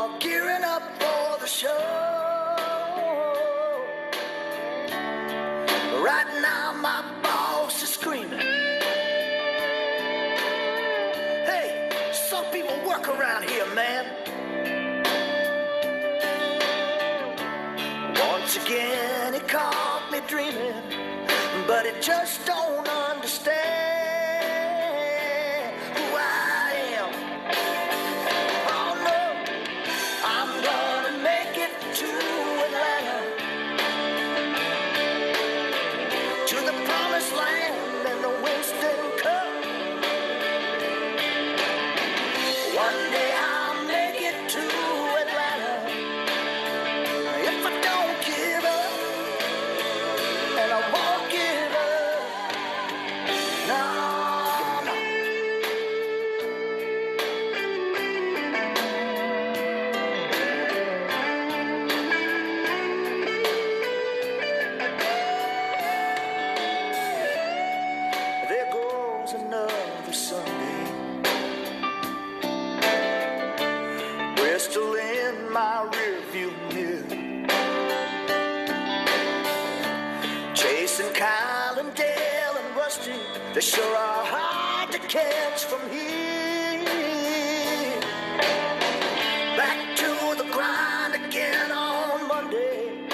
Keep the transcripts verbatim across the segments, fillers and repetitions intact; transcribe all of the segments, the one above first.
all gearing up for the show. Right now my boss is screaming. Hey, some people work around here, man. Once again he caught me dreaming, but it just don't understand. Another Sunday, Bristol in my rearview mirror, chasing Kyle and Dale and Rusty. They sure are hard to catch from here. Back to the grind again on Monday.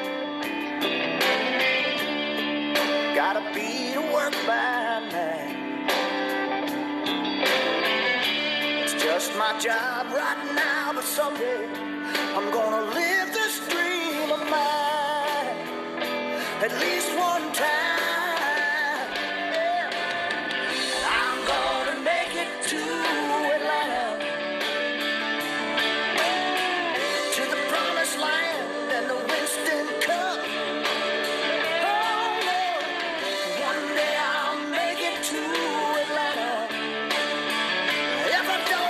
Gotta be to work by night. Just my job right now, but someday I'm gonna live this dream of mine at least one time. Yeah. I'm gonna make it to Atlanta, to the promised land and the Winston Cup. Oh Lord, one day I'll make it to Atlanta. If I don't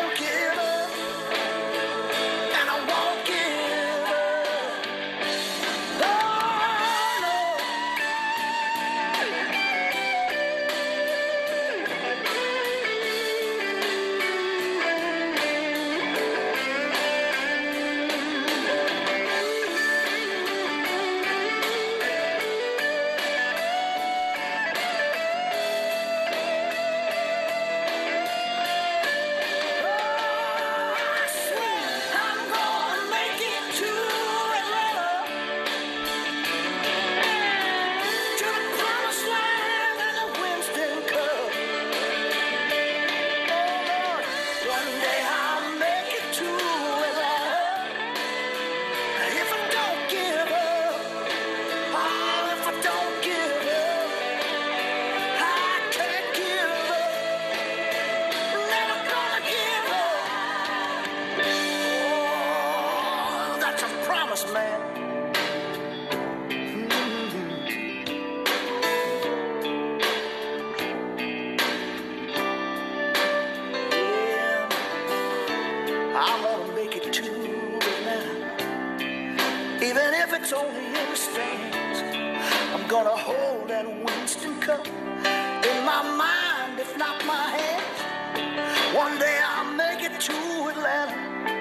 man. Yeah, I wanna make it to Atlanta, even if it's only in the stands. I'm gonna hold that Winston Cup in my mind, if not my hands. One day I'll make it to Atlanta.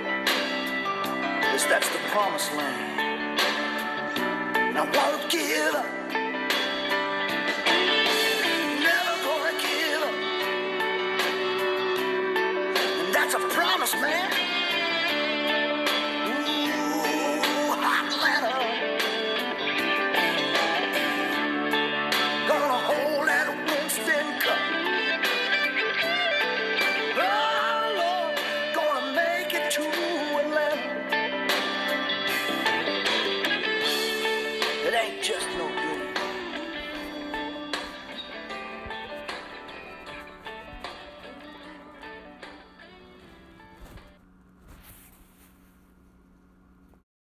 That's the promised land, and I won't give up. Never gonna give up. And that's a promise, man.